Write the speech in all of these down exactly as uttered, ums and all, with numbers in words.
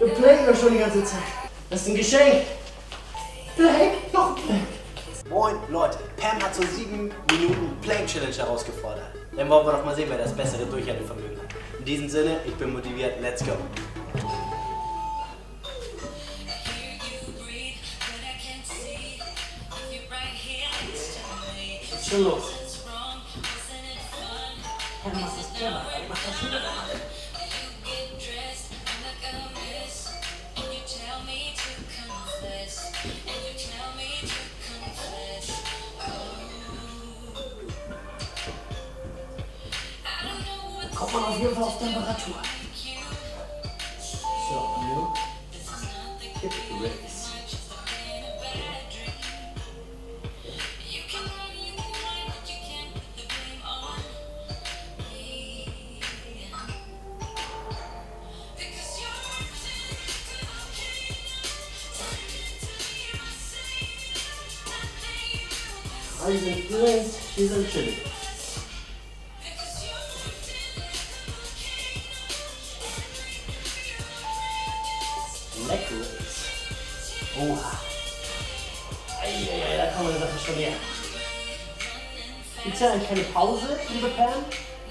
Wir playen doch schon die ganze Zeit. Das ist ein Geschenk. Plank, noch ein Plank. Moin Leute, Pam hat zur sieben Minuten Plank Challenge herausgefordert. Dann wollen wir doch mal sehen, wer das bessere Durchhaltevermögen hat. In diesem Sinne, ich bin motiviert, let's go. Was ist schon los? Ja, du machst das clever, du machst das super. Kommt man auf jeden Fall auf Temperatur. So, nu. Hip raise. Alle sind drin, wir sind chillig. Leg Raise. Oha. Eieiei, da kann man eine Sache schon mehr. Gibt es ja eigentlich keine Pause, liebe Pam?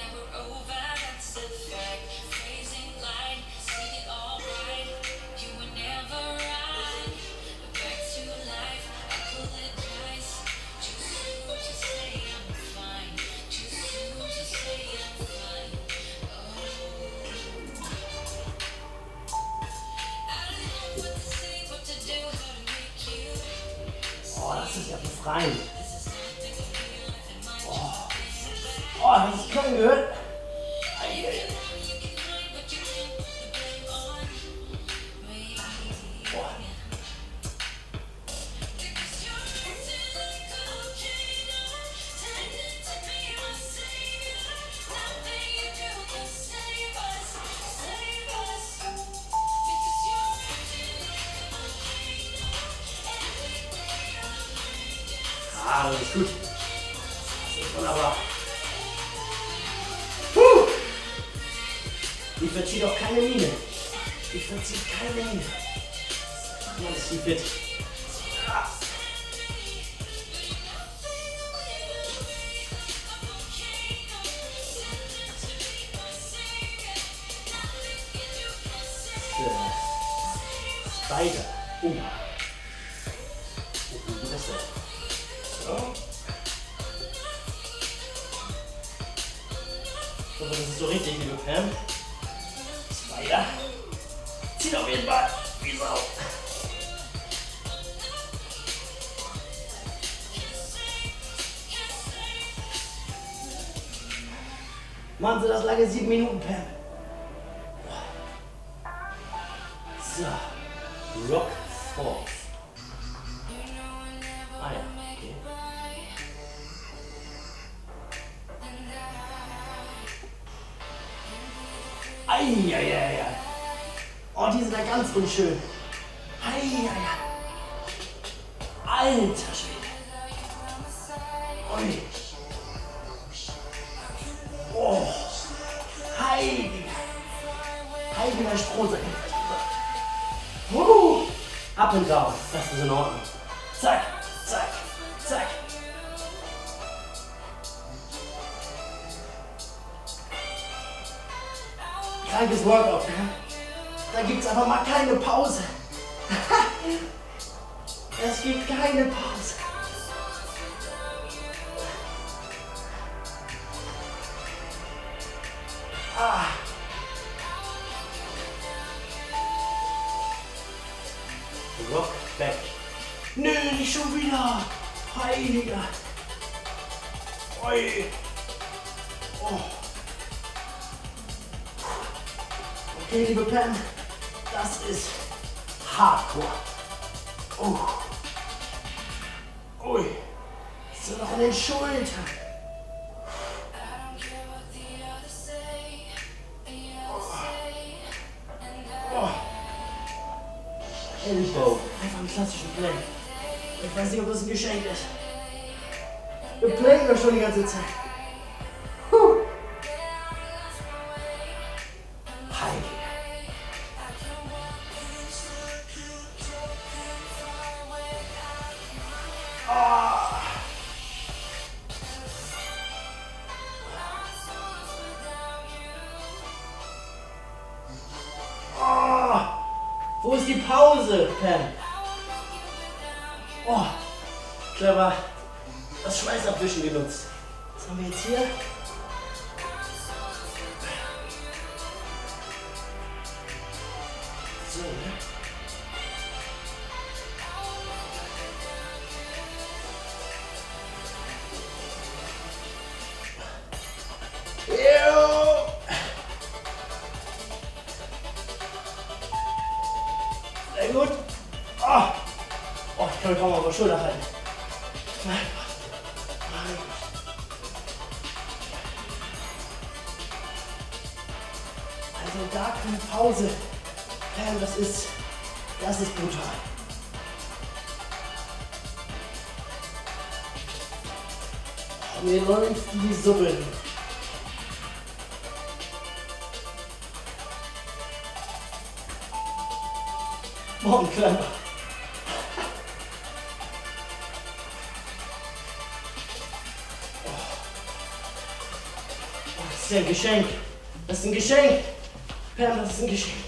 Oh, das ist ja befreiend. Oh, oh, hast du das Klang gehört? Eieiei. Oh. Ah, das ist gut. Das ist wunderbar. Puh. Ich verziehe doch keine Miene. Ich verziehe keine Miene. Ach man, ist die fit. Ah. Spider. Uh. Wie das denn? So. So, das ist so richtig, liebe Pam. Spider. Zieht auf jeden Fall. Wie Sau. Machen Sie das lange sieben Minuten, Pam. So. Rock Falls. Ah ja, okay. Eieiei. Oh, die sind ja ganz unschön. Eieiei. Alter Schwede. Ui. Oh. Heiliger. Heiliger Strohsack. Uh. Up und down. Das ist in Ordnung. Zack, zack, zack. Krankes Workout, ne? Da gibt es aber mal keine Pause. Es gibt keine Pause. Ah. Rock back. Nö, nicht schon wieder. Heiliger. Oi. Oh. Okay, liebe Pam, das ist Hardcore. Oh. Ui. So noch an den Schultern. Oh. Oh. Elbow. Einfach einen klassischen Plank. Ich weiß nicht, ob das ein Geschenk ist. Wir playen doch schon die ganze Zeit. Puh. Heiliger. Wo ist die Pause, Pam? Oh, clever. Das Schweißabwischen genutzt. Was haben wir jetzt hier? So, ne? Sehr gut. Oh. Oh, ich kann mich kaum auf der Schulter halten. Mein Gott. Mein Gott. Also gar keine Pause. Pam, das ist, das ist brutal. Mir läuft die Suppe. Morgen, Kleiner. Oh. Oh, das ist ja ein Geschenk. Das ist ein Geschenk. Pam, das ist ein Geschenk.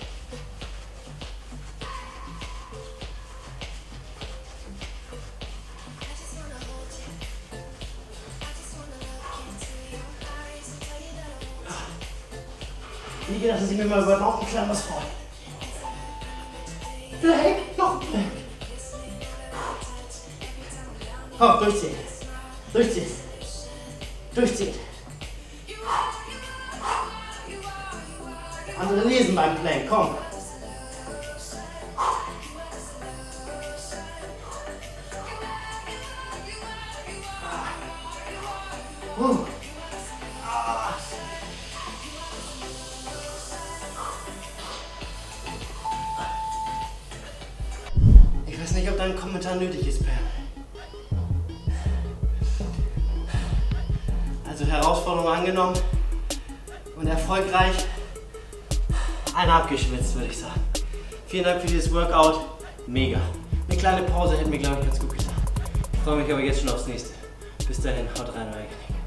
Wie geht das, dass ich mir mal über noch ein kleines freue? Plank, noch ein Plank. Komm, durchziehen. Durchziehen. Durchziehen. Andere lesen beim Plank, komm. Uh. Ich weiß nicht, ob dein Kommentar nötig ist, Pam. Also Herausforderung angenommen und erfolgreich. Einer abgeschwitzt, würde ich sagen. Vielen Dank für dieses Workout. Mega. Eine kleine Pause hätte mir, glaube ich, ganz gut getan. Ich freue mich aber jetzt schon aufs nächste. Bis dahin, haut rein, euer Janik.